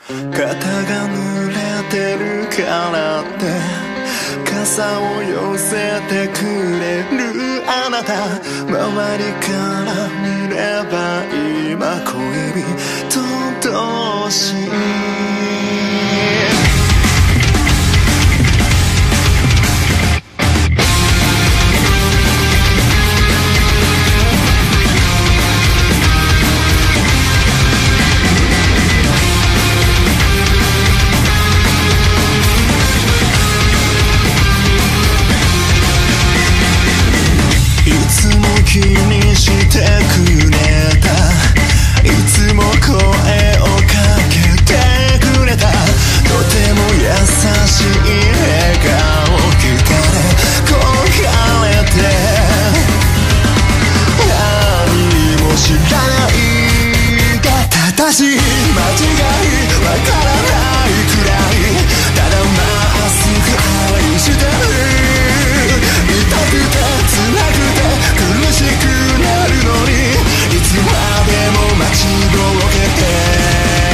肩が濡れてるからって傘を寄せてくれるあなた、周りから見れば今恋人同士。気にしてくれた、いつも声をかけてくれた、とても優しい笑顔、聞かれ焦がれて何も知らないが正しい間違いわからないくらい、ただまっすぐ愛してる、痛くて辛くて苦しくなるのにいつまでも待ちぼうけて、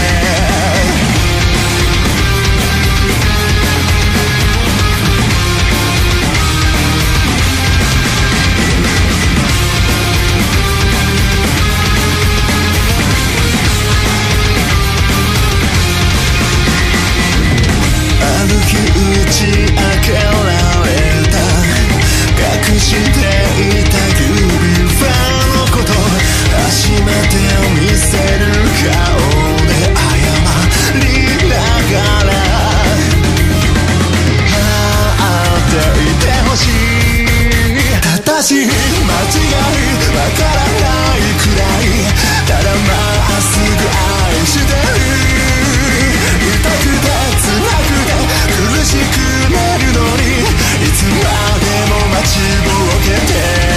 歩き打ち明けられた、隠していた指輪のこと、初めて見せる顔で謝りながら、会っていてほしい、正しい間違いわからないくらい、ただまっすぐ愛してる、痛くて辛くて苦しくなるのにいつまでも待ちぼうけて、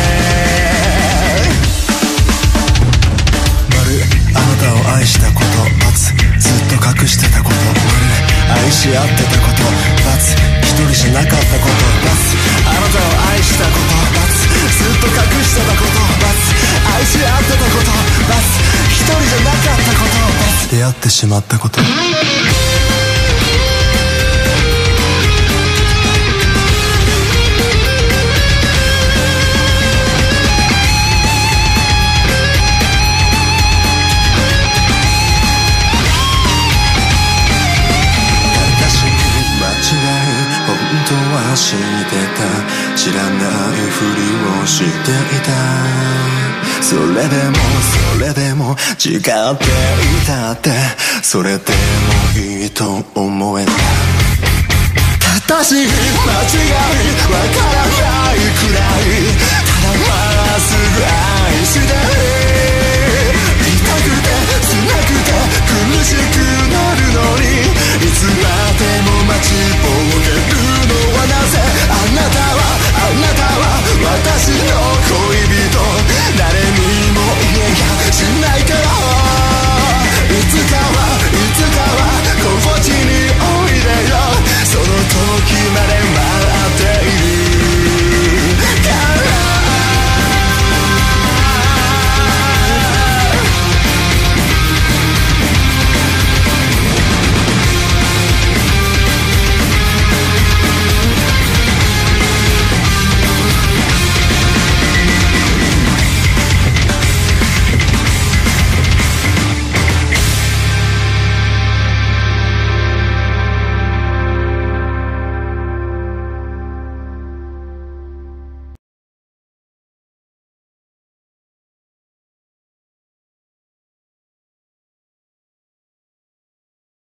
丸、あなたを愛したこと、×、ずっと隠してたこと、丸、愛し合ってたこと、×、一人じゃなかったこと、×、あなたを愛したこと、×、ずっと隠してたこと、×、愛し合ってたこと、×、一人じゃなかったこと、×、出会ってしまったこと。知ってた、知らないふりをしていた、それでも違っていたって、それでもいいと思えた、正しい間違いわからないくらい、ただまっすぐ愛してる、痛くて辛くて苦しく